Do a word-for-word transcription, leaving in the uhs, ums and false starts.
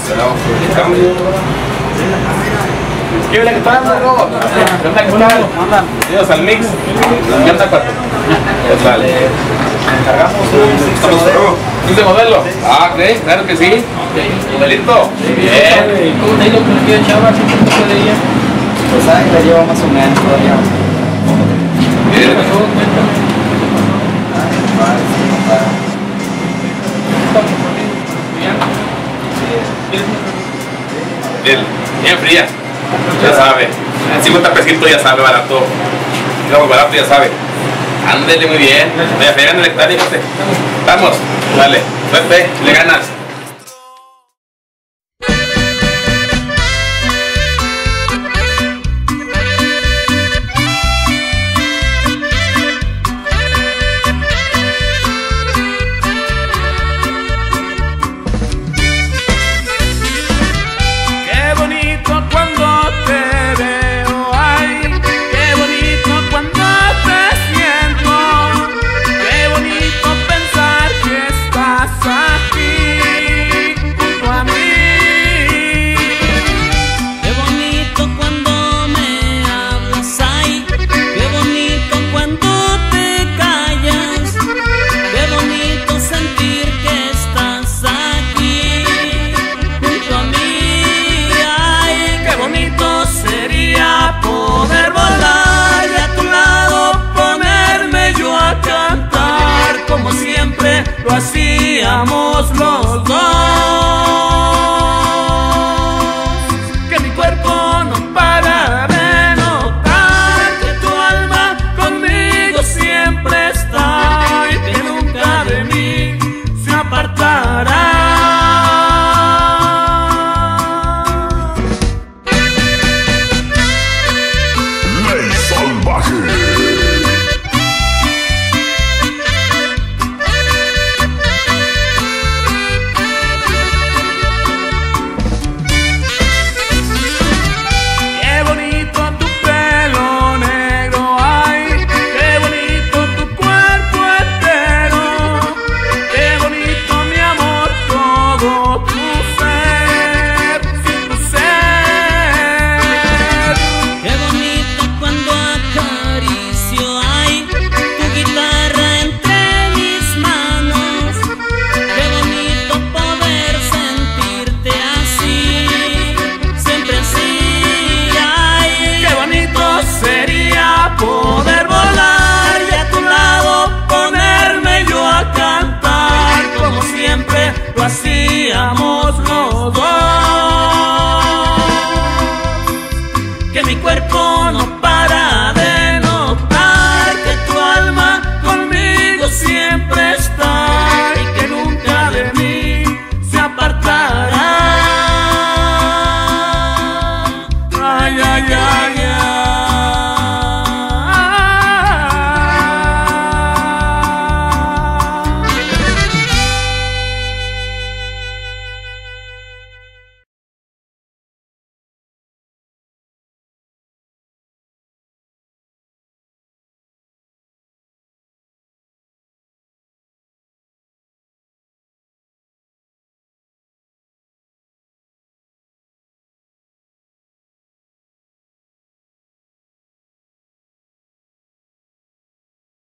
Esperamos por el cambio. ¿Qué onda? ¿Qué tal, amigo? ¿Qué onda? ¿Qué tal? Bienvenidos al mix. ¿Qué onda, cuarto? Pues vale. Encargamos un ¿Es de modelo? Ah, ok, claro que sí. Modelito. Bien. ¿Cómo te ha ido con el tío Chava? ¿Qué te fue de ella? Pues ahí la llevo más o menos todavía. ¿Qué te pasó? Cuéntame. Bien, bien fría. Ya sabe. cincuenta pesitos ya sabe, barato. Digamos, barato ya sabe. Ándele muy bien. Vaya, pegan el hectárea, fíjate. Vamos, dale. Suerte, le ganas. Lo hacíamos los